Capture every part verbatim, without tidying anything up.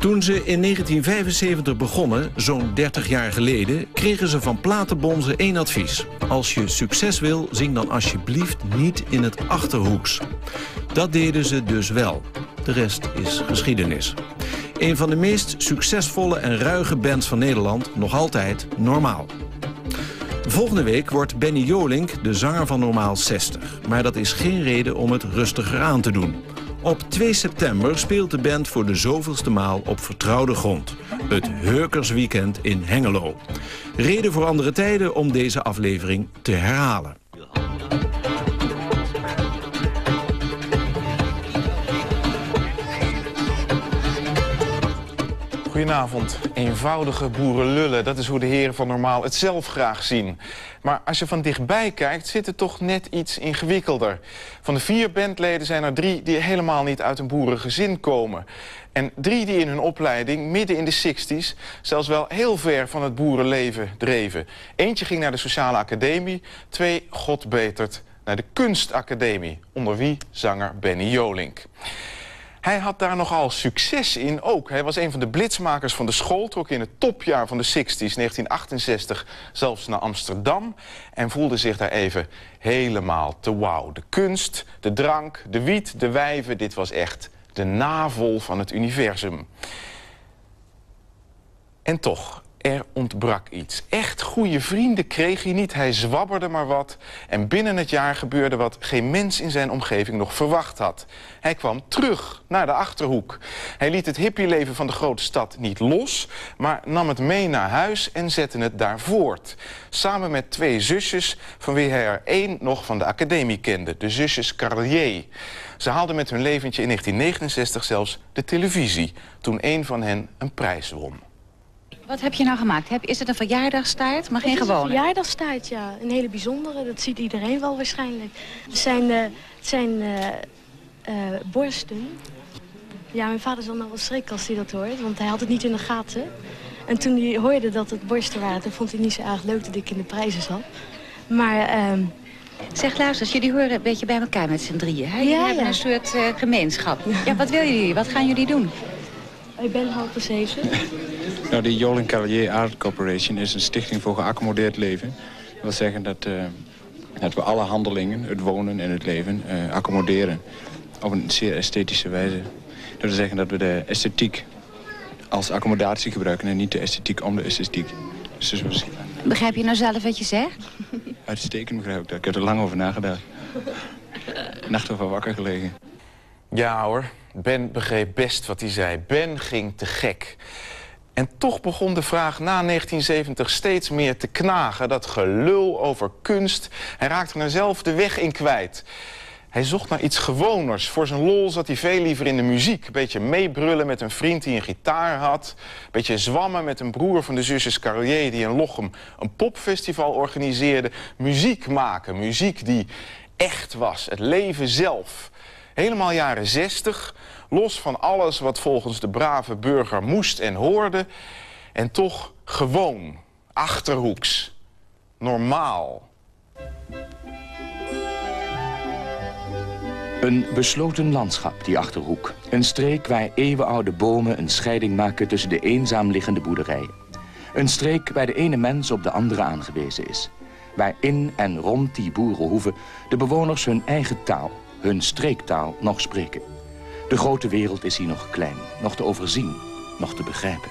Toen ze in negentien vijfenzeventig begonnen, zo'n dertig jaar geleden, kregen ze van platenbonzen één advies. Als je succes wil, zing dan alsjeblieft niet in het Achterhoeks. Dat deden ze dus wel. De rest is geschiedenis. Een van de meest succesvolle en ruige bands van Nederland, nog altijd Normaal. Volgende week wordt Benny Jolink de zanger van Normaal zestig. Maar dat is geen reden om het rustiger aan te doen. Op twee september speelt de band voor de zoveelste maal op vertrouwde grond. Het Hurkersweekend in Hengelo. Reden voor andere tijden om deze aflevering te herhalen. Goedenavond. Eenvoudige boerenlullen, dat is hoe de heren van Normaal het zelf graag zien. Maar als je van dichtbij kijkt, zit het toch net iets ingewikkelder. Van de vier bandleden zijn er drie die helemaal niet uit een boerengezin komen. En drie die in hun opleiding midden in de zestig's zelfs wel heel ver van het boerenleven dreven. Eentje ging naar de Sociale Academie, twee, God betert, naar de Kunstacademie. Onder wie zanger Benny Jolink. Hij had daar nogal succes in ook. Hij was een van de blitsmakers van de school, trok in het topjaar van de zestig's, negentien achtenzestig, zelfs naar Amsterdam en voelde zich daar even helemaal te wauw. De kunst, de drank, de wiet, de wijven, dit was echt de navel van het universum. En toch, er ontbrak iets. Echt goede vrienden kreeg hij niet, hij zwabberde maar wat. En binnen het jaar gebeurde wat geen mens in zijn omgeving nog verwacht had. Hij kwam terug naar de Achterhoek. Hij liet het hippieleven van de grote stad niet los, maar nam het mee naar huis en zette het daar voort. Samen met twee zusjes, van wie hij er één nog van de academie kende, de zusjes Carlier. Ze haalden met hun leventje in negentien negenenzestig zelfs de televisie, toen een van hen een prijs won. Wat heb je nou gemaakt? Heb, is het een verjaardagstaart, maar geen gewone? Het is een verjaardagstaart, ja. Een hele bijzondere. Dat ziet iedereen wel waarschijnlijk. Het zijn, uh, het zijn uh, uh, borsten. Ja, mijn vader zal nou wel schrikken als hij dat hoort, want hij had het niet in de gaten. En toen hij hoorde dat het borsten waren, toen vond hij niet zo erg leuk dat ik in de prijzen zat. Maar... Uh, Zeg, luister, jullie horen een beetje bij elkaar met z'n drieën. Hè? Jullie ja, hebben ja. een soort uh, gemeenschap. Ja, wat willen jullie? Wat gaan jullie doen? Ik ben halve zeven. Nou, de Jolink Carlier Art Corporation is een stichting voor geaccommodeerd leven. Dat wil zeggen dat, uh, dat we alle handelingen, het wonen en het leven, uh, accommoderen. Op een zeer esthetische wijze. Dat wil zeggen dat we de esthetiek als accommodatie gebruiken en niet de esthetiek om de esthetiek. Dus dus misschien... Begrijp je nou zelf wat je zegt? Uitstekend begrijp ik dat. Ik heb er lang over nagedacht. Nacht over wakker gelegen. Ja hoor, Ben begreep best wat hij zei. Ben ging te gek. En toch begon de vraag na negentien zeventig steeds meer te knagen. Dat gelul over kunst. Hij raakte er zelf de weg in kwijt. Hij zocht naar iets gewoners. Voor zijn lol zat hij veel liever in de muziek. Een beetje meebrullen met een vriend die een gitaar had. Een beetje zwammen met een broer van de zusjes Carlier die in Lochem een popfestival organiseerde. Muziek maken, muziek die echt was. Het leven zelf. Helemaal jaren zestig, los van alles wat volgens de brave burger moest en hoorde. En toch gewoon, Achterhoeks, normaal. Een besloten landschap, die Achterhoek. Een streek waar eeuwenoude bomen een scheiding maken tussen de eenzaam liggende boerderijen. Een streek waar de ene mens op de andere aangewezen is. Waar in en rond die boerenhoeven de bewoners hun eigen taal, hun streektaal, nog spreken. De grote wereld is hier nog klein, nog te overzien, nog te begrijpen.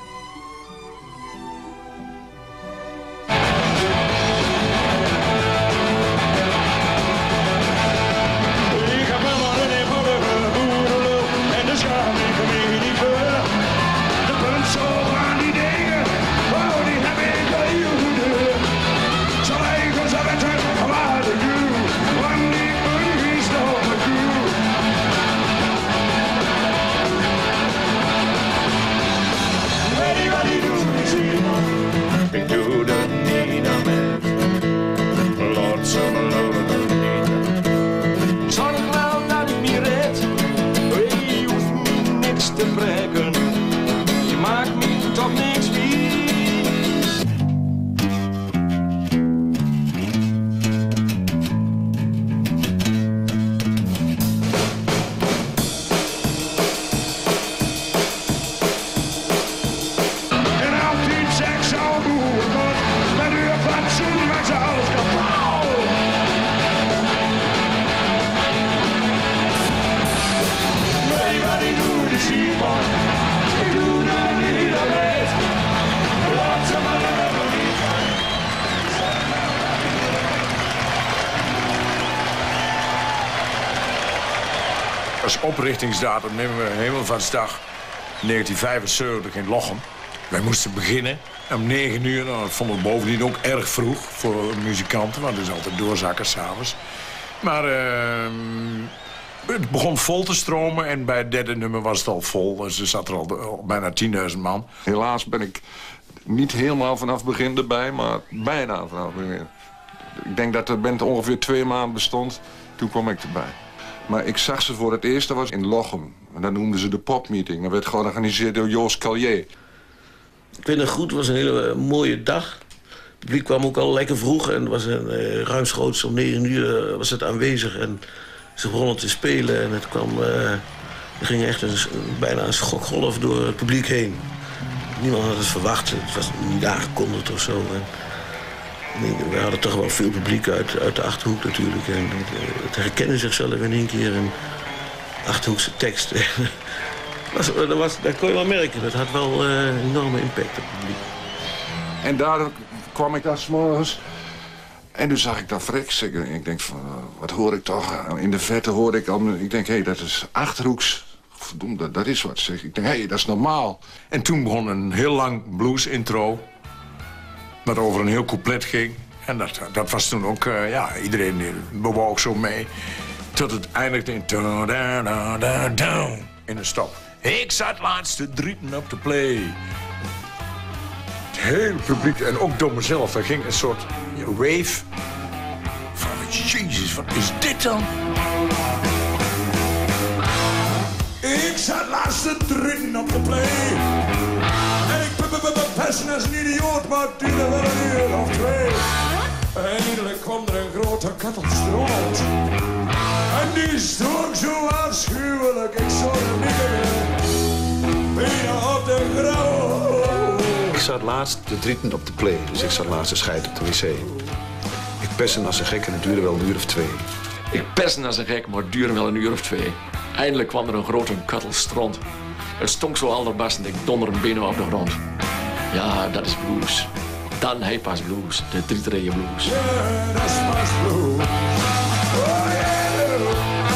oprichtingsdatum nemen we Hemelvaartsdag negentien vijfenzeventig in Lochem. Wij moesten beginnen om negen uur. Nou, dat vonden we bovendien ook erg vroeg voor muzikanten, want het is altijd doorzakken s'avonds. Maar uh, het begon vol te stromen en bij het derde nummer was het al vol. Dus er zat er al, al bijna tienduizend man. Helaas ben ik niet helemaal vanaf het begin erbij, maar bijna vanaf het begin. Ik denk dat de band ongeveer twee maanden bestond, toen kwam ik erbij. Maar ik zag ze voor het eerst, dat was in Lochem. En dat noemden ze de popmeeting. Dat werd georganiseerd door Joost Callier. Ik weet nog goed, het was een hele mooie dag. Het publiek kwam ook al lekker vroeg en was een uh, ruimschoots om negen uur uh, was het aanwezig. En ze begonnen te spelen en het kwam, uh, er ging echt een, bijna een schokgolf door het publiek heen. Niemand had het verwacht, het was niet aangekondigd of zo. En, we hadden toch wel veel publiek uit, uit de Achterhoek natuurlijk. En het, het herkennen zichzelf in één keer een Achterhoekse tekst. dat, was, dat, was, dat kon je wel merken, dat had wel uh, een enorme impact op het publiek. En daar kwam ik daar 's morgens en toen zag ik dat Frix. Ik, ik denk van, uh, wat hoor ik toch? In de verte hoorde ik al, ik denk, hé, hey, dat is Achterhoeks. Verdomme, dat, dat is wat, zeg. Ik denk, hé, hey, dat is normaal. En toen begon een heel lang blues-intro, wat over een heel couplet ging. En dat, dat was toen ook, uh, ja, iedereen bewoog zo mee. Tot het eindigde in... in een stop. Ik zat laatst te drieten op de play. Het hele publiek, en ook door mezelf, daar ging een soort wave. Van, jezus, wat is dit dan? Ik zat laatst te drieten op de play. En ik pesten als een idioot, maar het duurde wel een uur of twee. En eindelijk kwam er een grote kattelstront. En die stonk zo afschuwelijk, ik zou hem niet meer. Bijna op de grauw. Ik zat laatst te drieten op de play, dus ik zat laatst te scheiden op de wc. Ik perste als een gek en het duurde wel een uur of twee. Ik perste als een gek, maar het duurde wel een uur of twee. Eindelijk kwam er een grote kattelstront. Het stonk zo alderbarstend, ik donder een benen op de grond. Ja, dat is blues. Dan hij pas blues, de drietreden blues. Yeah, dat is pas blues. Oh, yeah.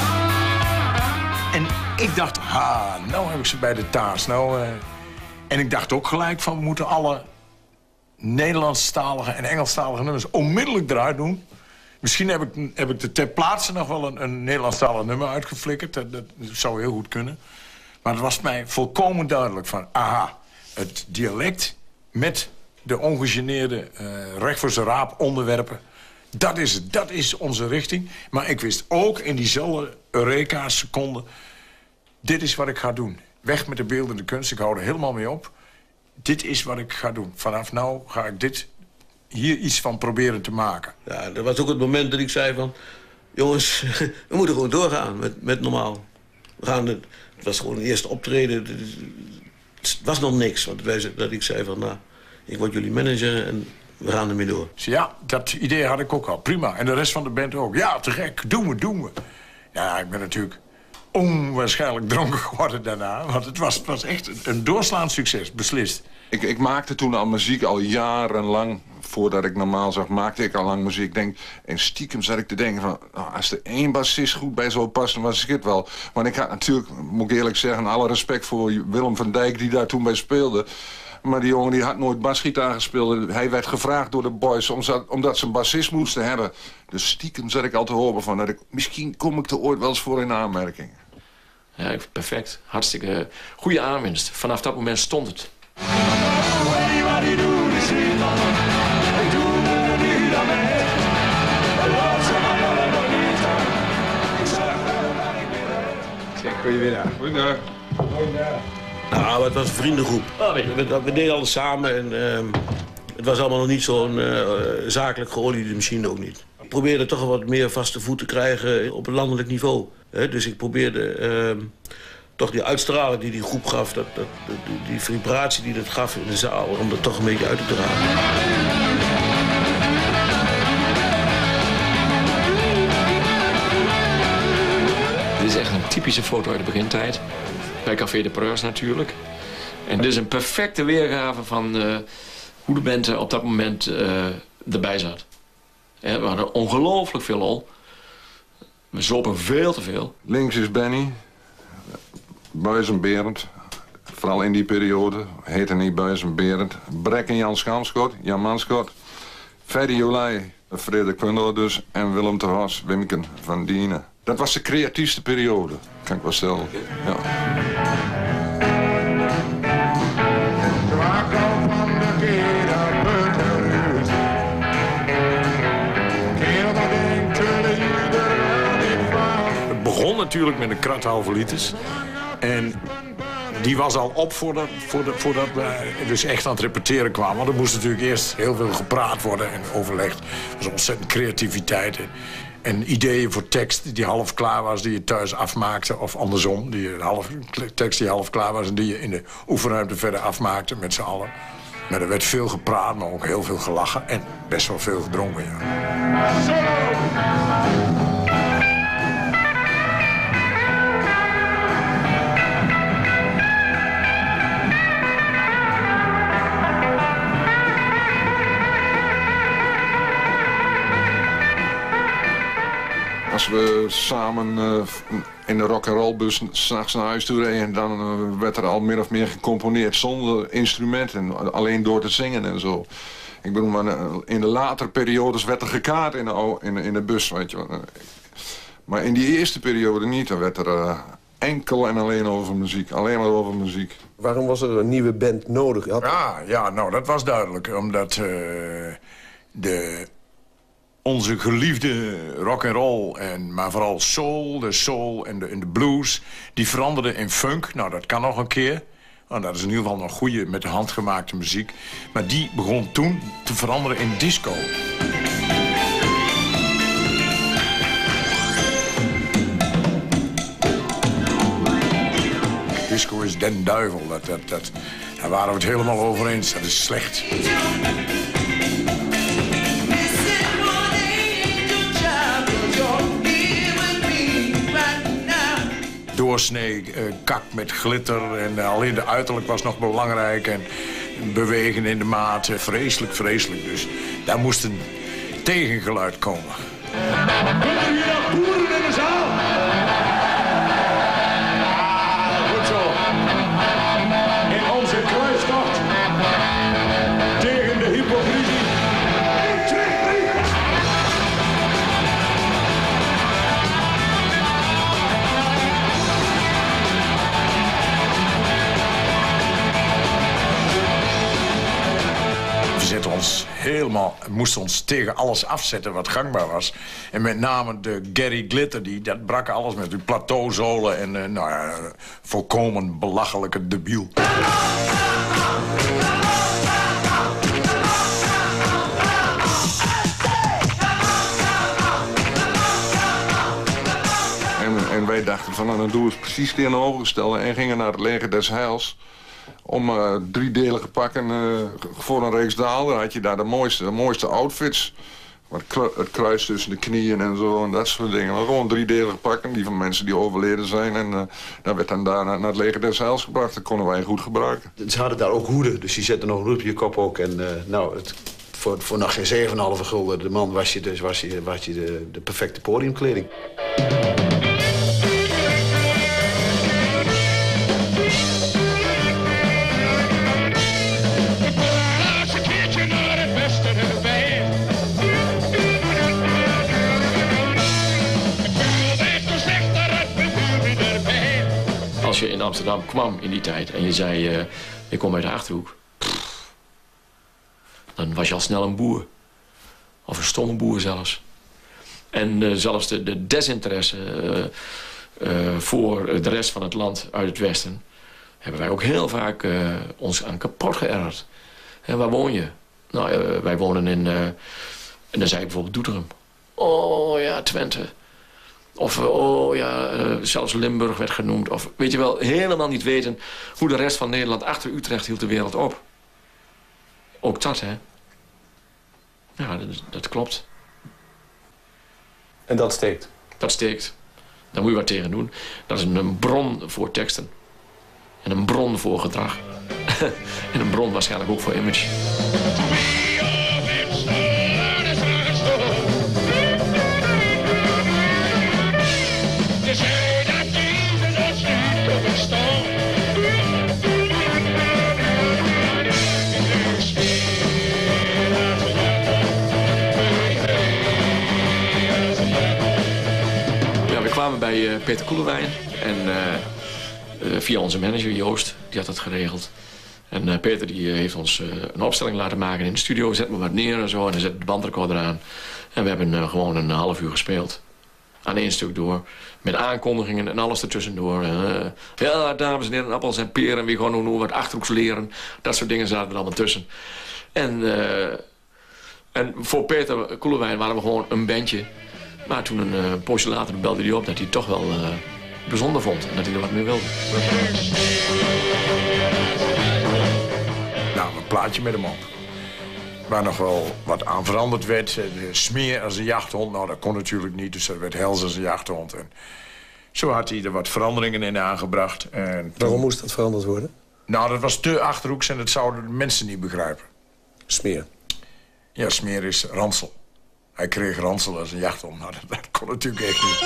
En ik dacht, ha, nou heb ik ze bij de taas. Nou, uh... En ik dacht ook gelijk van, we moeten alle Nederlandstalige en Engelstalige nummers onmiddellijk eruit doen. Misschien heb ik, heb ik er ter plaatse nog wel een, een Nederlandstalig nummer uitgeflikkerd. Dat, dat zou heel goed kunnen. Maar het was mij volkomen duidelijk van, aha, het dialect met de ongegeneerde uh, recht voor zijn raap onderwerpen. Dat is het, dat is onze richting. Maar ik wist ook in diezelfde Eureka-seconde, dit is wat ik ga doen. Weg met de beeldende kunst, ik hou er helemaal mee op. Dit is wat ik ga doen. Vanaf nou ga ik dit, hier iets van proberen te maken. Ja, dat was ook het moment dat ik zei van, jongens, we moeten gewoon doorgaan met, met normaal. We gaan het, het was gewoon het eerste optreden. Het was nog niks, want wij, dat ik zei van, nou, ik word jullie manager en we gaan ermee door. Ja, dat idee had ik ook al. Prima. En de rest van de band ook. Ja, te gek. Doen we, doen we. Ja, ik ben natuurlijk onwaarschijnlijk dronken geworden daarna. Want het was, het was echt een, een doorslaand succes, beslist. Ik, ik maakte toen al muziek, al jarenlang. Voordat ik normaal zag, maakte ik al lang muziek. Ik denk, en stiekem zat ik te denken van, oh, als er één bassist goed bij zou passen, was ik het wel. Want ik had natuurlijk, moet ik eerlijk zeggen, alle respect voor Willem van Dijk die daar toen bij speelde. Maar die jongen die had nooit basgitaar gespeeld. Hij werd gevraagd door de boys omdat, omdat ze een bassist moesten hebben. Dus stiekem zat ik al te horen van, dat ik, misschien kom ik er ooit wel eens voor in aanmerking. Ja, perfect. Hartstikke goede aanwinst. Vanaf dat moment stond het. Goedemiddag. Goedemiddag. Nou, het was een vriendengroep. We, we deden alles samen en uh, het was allemaal nog niet zo'n uh, zakelijk geoliede machine ook niet. Ik probeerde toch wat meer vaste voet te krijgen op een landelijk niveau. He, dus ik probeerde uh, toch die uitstraling die die groep gaf, dat, dat, die, die vibratie die dat gaf in de zaal, om dat toch een beetje uit te dragen. Dit is echt een typische foto uit de begintijd. Bij Café de Preurs natuurlijk. En dit is een perfecte weergave van uh, hoe de band op dat moment uh, erbij zat. Ja, we hadden ongelooflijk veel lol. We zopen veel te veel. Links is Benny. Buijs en Berend. Vooral in die periode. Heette niet Buijs en Berend. Brek en Jan Schamschot. Jan Manschot. Ferry Jolijt. Frederik Pundel dus. En Willem ter Horst. Wimken van Dienen. Dat was de creatiefste periode. Kan ik wel stellen. Ja. Het begon natuurlijk met een krat halve liters. En die was al op voordat, voordat, voordat we dus echt aan het repeteren kwamen. Want er moest natuurlijk eerst heel veel gepraat worden en overlegd. Er was ontzettend creativiteit. En, en ideeën voor tekst die half klaar was, die je thuis afmaakte. Of andersom, die half, tekst die half klaar was en die je in de oefenruimte verder afmaakte met z'n allen. Maar er werd veel gepraat, maar ook heel veel gelachen. En best wel veel gedronken, ja. Als we samen uh, in de rock'n'rollbus 's nachts naar huis toe reden, dan uh, werd er al min of meer gecomponeerd zonder instrumenten, alleen door te zingen en zo. Ik bedoel, maar in de latere periodes werd er gekaart in de, in de, in de bus, weet je wel. Maar in die eerste periode niet, dan werd er uh, enkel en alleen over muziek, alleen maar over muziek. Waarom was er een nieuwe band nodig? Had... Ja, ja, nou, dat was duidelijk, omdat uh, de... onze geliefde rock'n'roll, en maar vooral soul, de soul en de, en de blues, die veranderden in funk. Nou, dat kan nog een keer. Nou, dat is in ieder geval nog goede, met de hand gemaakte muziek. Maar die begon toen te veranderen in disco. Disco is den duivel. Dat, dat, dat, daar waren we het helemaal over eens. Dat is slecht. Doorsnee, uh, kak met glitter en uh, alleen de uiterlijk was nog belangrijk en bewegen in de maat, uh, vreselijk, vreselijk. Dus daar moest een tegengeluid komen. Kunnen jullie nog boeren in de zaal? Ah, goed zo. In onze kruistocht tegen de hypocrisie. Ons helemaal, moesten ons tegen alles afzetten wat gangbaar was. En met name de Gary Glitter, die, dat brak alles met die plateauzolen en uh, nou ja, volkomen belachelijke debiel. En, en wij dachten van, nou, dan doen we het precies tegenovergestelde en gingen naar het leger des Heils. Om uh, driedelige pakken uh, voor een reeks daalder had je daar de mooiste, de mooiste outfits. Het, kru het kruis tussen de knieën en zo en dat soort dingen. Maar gewoon driedelige pakken, die van mensen die overleden zijn. En uh, dat werd dan daar naar, naar het leger des Heils gebracht. Dat konden wij goed gebruiken. Ze hadden daar ook hoeden, dus die zetten nog een hoed op je kop ook. En uh, nou, het, voor, voor nog geen zeven komma vijf gulden de man was je, dus was je, was je de, de perfecte podiumkleding. Als je in Amsterdam kwam in die tijd en je zei, uh, ik kom uit de Achterhoek. Pff, dan was je al snel een boer. Of een stomme boer zelfs. En uh, zelfs de, de desinteresse uh, uh, voor de rest van het land uit het westen... hebben wij ook heel vaak uh, ons aan kapot geërgerd. En waar woon je? Nou, uh, wij wonen in... Uh, en dan zei ik bijvoorbeeld Doetinchem. Oh ja, Twente. Of, oh ja, uh, zelfs Limburg werd genoemd. Of, weet je wel, helemaal niet weten hoe de rest van Nederland achter Utrecht hield de wereld op. Ook dat, hè. Ja, dat, dat klopt. En dat steekt? Dat steekt. Daar moet je wat tegen doen. Dat is een, een bron voor teksten. En een bron voor gedrag. En een bron waarschijnlijk ook voor image. Je zei dat deze nog niet bestaan. Peter Koelewijn. En uh, uh, via onze manager Joost, die had dat geregeld. En uh, Peter die heeft ons uh, een opstelling laten maken in de studio. Zet me wat neer en zo. En dan zet de bandrecorder aan. En we hebben uh, gewoon een half uur gespeeld. Aan één stuk door. Met aankondigingen en alles ertussendoor. Uh, ja, dames en heren, appels en peren. Wie gewoon nog wat Achterhoeks leren. Dat soort dingen zaten er allemaal tussen. En, uh, en voor Peter Koelewijn waren we gewoon een bandje. Maar toen een uh, poosje later belde hij op dat hij het toch wel uh, bijzonder vond. En dat hij er wat mee wilde. Nou, een plaatje met hem op. Waar nog wel wat aan veranderd werd. De Smeer als een jachthond, nou dat kon natuurlijk niet. Dus dat werd Hels als een jachthond. En zo had hij er wat veranderingen in aangebracht. En waarom moest dat veranderd worden? Nou, dat was te Achterhoeks en dat zouden de mensen niet begrijpen. Smeer? Ja, Smeer is ransel. Hij kreeg ransel als een jachthond. Nou, dat, dat kon natuurlijk echt niet.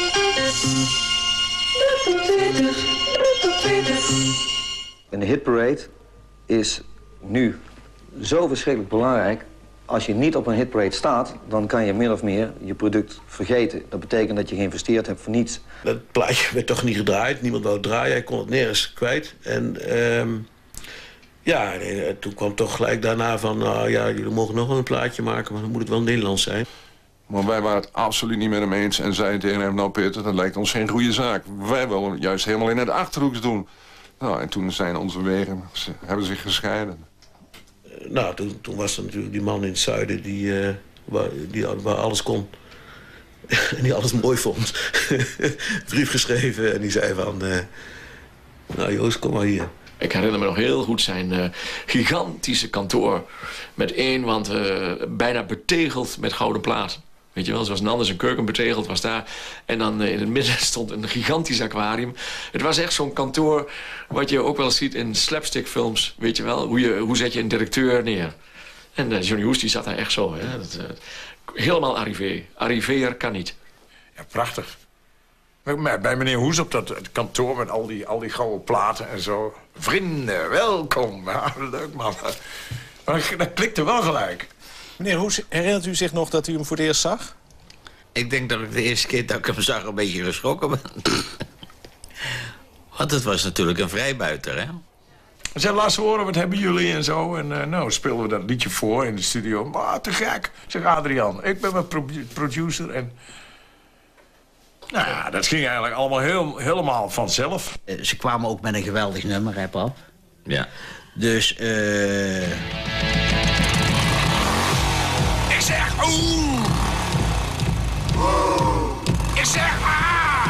En de hitparade is nu zo verschrikkelijk belangrijk. Als je niet op een hitparade staat, dan kan je min of meer je product vergeten. Dat betekent dat je geïnvesteerd hebt voor niets. Dat plaatje werd toch niet gedraaid. Niemand wou het draaien. Hij kon het nergens kwijt. En uh, ja, toen kwam toch gelijk daarna van... nou ja, jullie mogen nog wel een plaatje maken, maar dan moet het wel Nederlands zijn. Maar wij waren het absoluut niet met hem eens en zeiden tegen hem... nou Peter, dat lijkt ons geen goede zaak. Wij willen het juist helemaal in het Achterhoeks doen. Nou, en toen zijn onze wegen, ze hebben zich gescheiden. Nou, toen, toen was er natuurlijk die man in het zuiden die, uh, waar, die waar alles kon. En die alles mooi vond. Brief geschreven en die zei van... Uh, nou Joost, kom maar hier. Ik herinner me nog heel goed zijn uh, gigantische kantoor. Met één, want uh, bijna betegeld met gouden platen. Weet je wel, zoals een ander zijn keuken betegeld was daar. En dan uh, in het midden stond een gigantisch aquarium. Het was echt zo'n kantoor wat je ook wel eens ziet in slapstickfilms. Weet je wel, hoe, je, hoe zet je een directeur neer. En uh, Johnny Hoes die zat daar echt zo. Hè? Dat, uh, helemaal arrivé. Arriveer kan niet. Ja, prachtig. Bij meneer Hoes op dat kantoor met al die, al die gouden platen en zo. Vrienden, welkom. Ja, leuk man. Maar dat klikte wel gelijk. Meneer Hoes, herinnert u zich nog dat u hem voor het eerst zag? Ik denk dat ik de eerste keer dat ik hem zag een beetje geschrokken ben. Want het was natuurlijk een vrijbuiter, hè? Hij zei, laat ze horen, wat hebben jullie en zo. En uh, nou, speelden we dat liedje voor in de studio. Maar te gek, zegt Adriaan. Ik ben mijn pro producer en... Nou ja, dat ging eigenlijk allemaal heel, helemaal vanzelf. Uh, ze kwamen ook met een geweldig nummer, hè, pap? Ja. Dus, eh... Uh... Ik zeg oeh! Oeh! Ik zeg ah!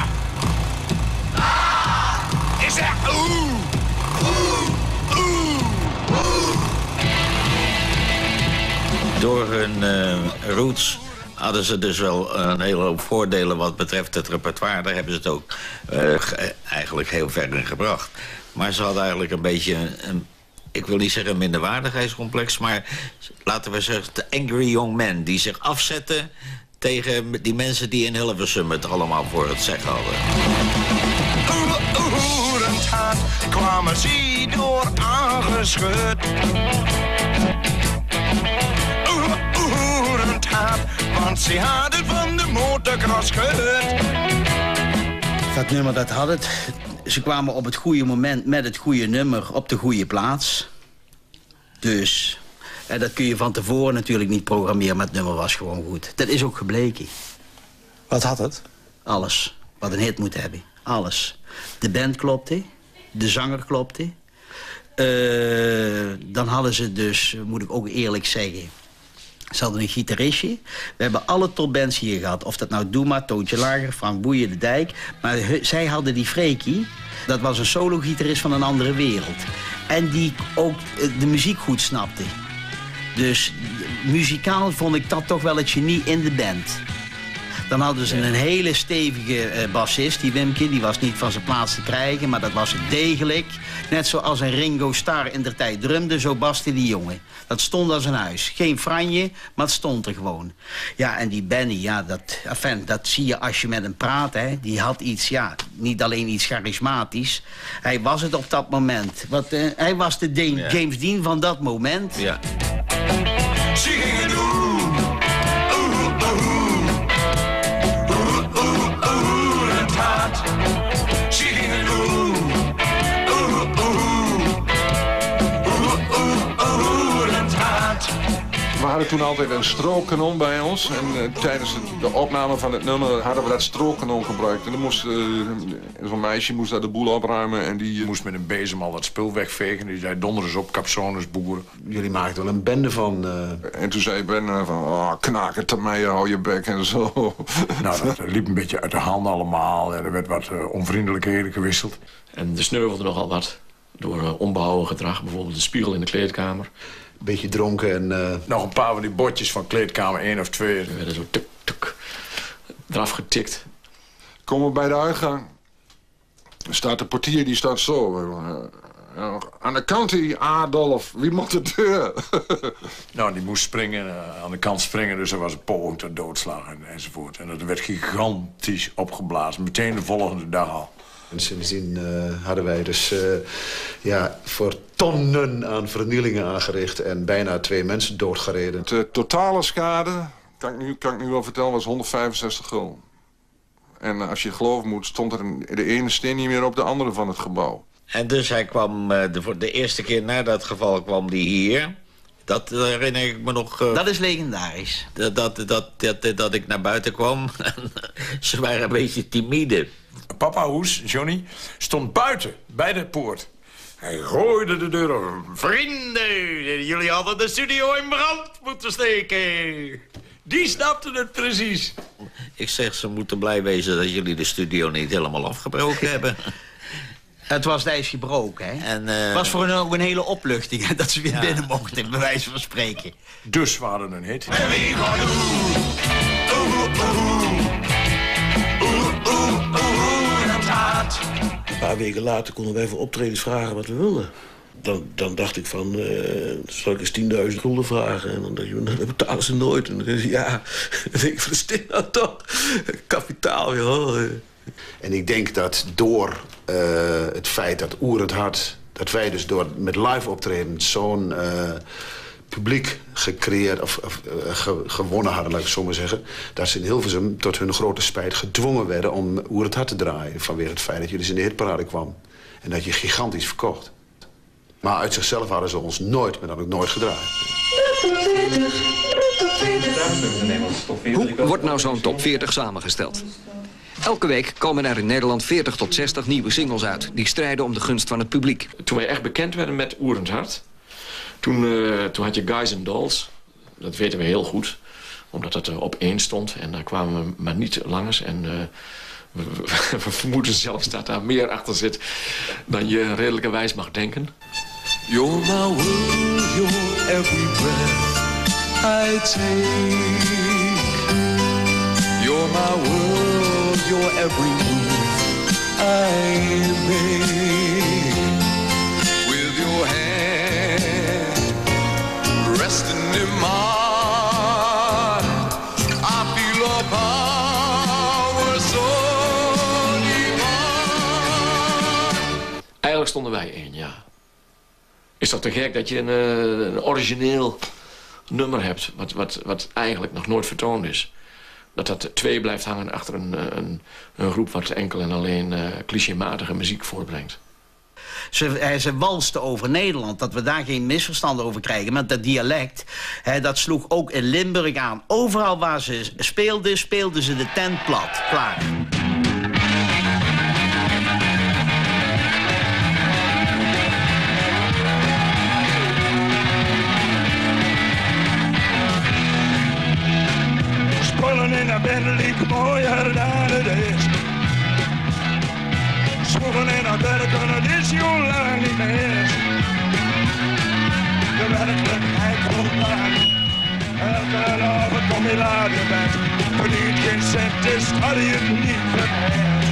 Ah! Ik zeg oeh! Oeh! Oeh! Oeh! Door hun uh, roots hadden ze dus wel een hele hoop voordelen wat betreft het repertoire. Daar hebben ze het ook uh, eigenlijk heel ver in gebracht. Maar ze hadden eigenlijk een beetje, een, een, ik wil niet zeggen een minderwaardigheidscomplex... maar laten we zeggen de angry young men die zich afzetten tegen die mensen die in Hilversum het allemaal voor het zeggen hadden. Oerend kwamen ze door aangeschud. Oerend hard, want ze hadden van de motocross gehoord. Dat nummer, dat had het. Ze kwamen op het goede moment met het goede nummer op de goede plaats. Dus, en dat kun je van tevoren natuurlijk niet programmeren, maar het nummer was gewoon goed. Dat is ook gebleken. Wat had het? Alles. Wat een hit moet hebben. Alles. De band klopte. De zanger klopte. Uh, dan hadden ze dus, moet ik ook eerlijk zeggen... Ze hadden een gitaristje. We hebben alle topbands hier gehad. Of dat nou Doema, Toontje Lager, Frank Boeien, De Dijk. Maar zij hadden die Freekie. Dat was een solo-gitarist van een andere wereld. En die ook de muziek goed snapte. Dus muzikaal vond ik dat toch wel het genie in de band. Dan hadden ze een hele stevige uh, bassist, die Wimke. Die was niet van zijn plaats te krijgen, maar dat was degelijk. Net zoals een Ringo Starr in der tijd drumde, zo baste die jongen. Dat stond als een huis. Geen franje, maar het stond er gewoon. Ja, en die Benny, ja, dat, enfin, dat zie je als je met hem praat, hè. Die had iets, ja, niet alleen iets charismatisch. Hij was het op dat moment. Wat, uh, hij was de Dane, ja. James Dean van dat moment. Ja. Ze gingen doen. Oeh, oeh. Oeh, oeh, oeh, het hart. hadden toen altijd een strookkanon bij ons. En uh, tijdens de opname van het nummer hadden we dat strookkanon gebruikt. En dan moest uh, zo'n meisje moest daar de boel opruimen. En die uh... moest met een bezem al dat spul wegvegen. Die zei donder eens op, capsones, boeren. Jullie maakten wel een bende van... Uh... En toen zei Ben uh, van, oh, knaken te mij, hou je bek en zo. Nou, dat liep een beetje uit de hand allemaal. Er werd wat uh, onvriendelijkheden gewisseld. En er sneuvelde nogal wat. Door uh, onbehouden gedrag, bijvoorbeeld de spiegel in de kleedkamer. Beetje dronken en... Uh... Nog een paar van die bordjes van kleedkamer één of twee. Er werden zo tuk, tuk, eraf getikt. Komen we bij de uitgang. Er staat de portier, die staat zo. Uh, aan de kant die Adolf, wie mocht de deur? Nou, die moest springen, uh, aan de kant springen. Dus er was een poging tot doodslag en, enzovoort. En dat werd gigantisch opgeblazen. Meteen de volgende dag al. En sindsdien uh, hadden wij dus uh, ja, voor tonnen aan vernielingen aangericht... en bijna twee mensen doodgereden. De totale schade, kan ik nu, kan ik nu wel vertellen, was honderdvijfenzestig gulden. En uh, als je geloven moet, stond er een, de ene steen niet meer op de andere van het gebouw. En dus hij kwam, uh, de, voor de eerste keer na dat geval kwam hij hier... Dat herinner ik me nog... Uh, dat is legendarisch. Dat, dat, dat, dat, dat ik naar buiten kwam. Ze waren een beetje timide. Papa Hoes, Johnny, stond buiten bij de poort. Hij gooide de deur open. Vrienden, jullie hadden de studio in brand moeten steken. Die snapten het precies. Ik zeg, ze moeten blij wezen dat jullie de studio niet helemaal afgebroken hebben. Het was ijs gebroken, hè? En, uh... Het was voor hen ook een hele opluchting, hè, dat ze weer ja. binnen mochten, bij wijze van spreken. Dus we hadden een hit. Een paar weken later konden wij voor optredens vragen wat we wilden. Dan, dan dacht ik van, uh, zal ik eens tienduizend gulden vragen? En dan dacht je, nou, dat betalen ze nooit. En dan zei ze, ja, dan denk ik, wat is dit nou toch? Kapitaal, joh. En ik denk dat door uh, het feit dat Oer het Hart... dat wij dus door met live optreden zo'n uh, publiek gecreëerd... of, of uh, ge, gewonnen hadden, laat ik het zo maar zeggen... dat ze in Hilversum tot hun grote spijt gedwongen werden om Oer het Hart te draaien... vanwege het feit dat je dus in de hitparade kwam. En dat je gigantisch verkocht. Maar uit zichzelf hadden ze ons nooit, maar dan ook nooit gedraaid. Hoe wordt nou zo'n top veertig samengesteld? Elke week komen er in Nederland veertig tot zestig nieuwe singles uit... die strijden om de gunst van het publiek. Toen wij echt bekend werden met Oer het Hart... Toen, uh, toen had je Guys and Dolls. Dat weten we heel goed. Omdat dat er op één stond. En daar kwamen we maar niet langs. En uh, we, we vermoeden zelfs dat daar meer achter zit... dan je redelijkerwijs mag denken. You're my world, you're every breath I take. You're my world, you're every move I make. With your hand resting in mine, I feel a power so divine. Eigenlijk stonden wij één, ja. Is dat te gek dat je een, een origineel nummer hebt... Wat, wat, wat eigenlijk nog nooit vertoond is? Dat dat twee blijft hangen achter een, een, een groep... wat enkel en alleen uh, clichématige muziek voortbrengt. Ze, ze walsten over Nederland, dat we daar geen misverstanden over krijgen. Maar dat dialect, hè, dat sloeg ook in Limburg aan. Overal waar ze speelden, speelden ze de tent plat. Klaar. In a Bentley, mooier dan het is. Zwoegen in een bed, kunnen dit zo lang niet meer. De werkelijkheid komt lang. Elke avond kom je laat in bed. Verdient geen cent, is had je het niet verheerd.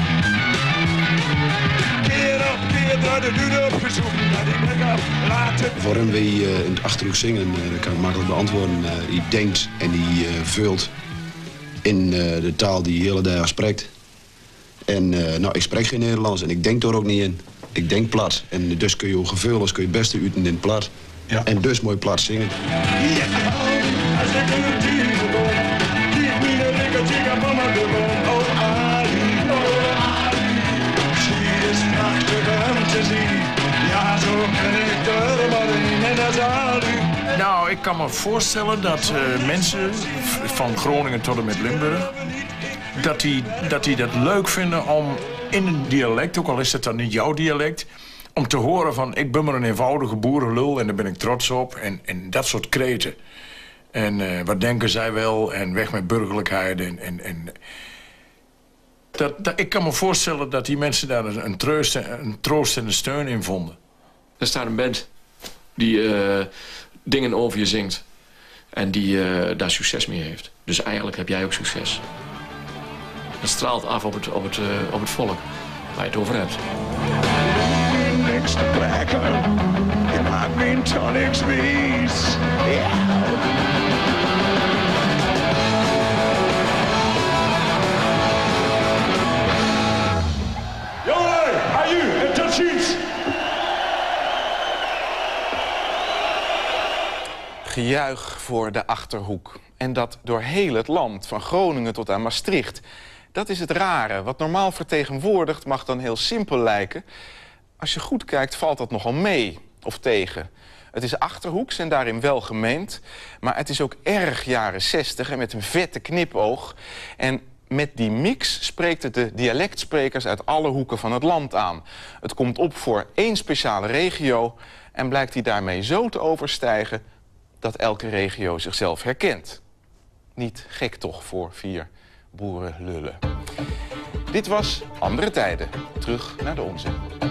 Keer op keer door de duur op bezoek. Dat ik me laten. Waarom we uh, in het Achterhoek zingen, uh, dat kan ik makkelijk beantwoorden. Uh, die denkt en die uh, vult in uh, de taal die je hele dag spreekt. En uh, nou, ik spreek geen Nederlands en ik denk er ook niet in. Ik denk plat. En dus kun je gevoelens kun je het beste uiten in het plat. Ja. En dus mooi plat zingen. Ja, als ik een dier begon, die ik niet lekker tegen mama begon. Oh, Ali, oh, Ali. Ze is prachtig om te zien. Ja, zo ben ik er maar in en dat is Ali. Nou, ik kan me voorstellen dat uh, mensen van Groningen tot en met Limburg... dat die, dat die dat leuk vinden om in een dialect, ook al is het dan niet jouw dialect... om te horen van, ik ben maar een eenvoudige boerenlul en daar ben ik trots op. En, en dat soort kreten. En uh, wat denken zij wel en weg met burgerlijkheid. En, en, en dat, dat, ik kan me voorstellen dat die mensen daar een, een, troost, een troost en een steun in vonden. Er staat een band die uh, dingen over je zingt. En die uh, daar succes mee heeft. Dus eigenlijk heb jij ook succes. Het straalt af op het, op het, uh, op het volk waar je het over hebt. Next to blacker, and my green tonics bees. Yeah. Jongen, aju en tot ziens. Gejuich voor de Achterhoek. En dat door heel het land, van Groningen tot aan Maastricht. Dat is het rare. Wat normaal vertegenwoordigd mag dan heel simpel lijken. Als je goed kijkt, valt dat nogal mee of tegen. Het is Achterhoeks en daarin wel gemeend. Maar het is ook erg jaren zestig en met een vette knipoog. En met die mix spreekt het de dialectsprekers uit alle hoeken van het land aan. Het komt op voor één speciale regio en blijkt die daarmee zo te overstijgen dat elke regio zichzelf herkent. Niet gek toch voor vier boerenlullen. Dit was Andere Tijden. Terug naar de onze.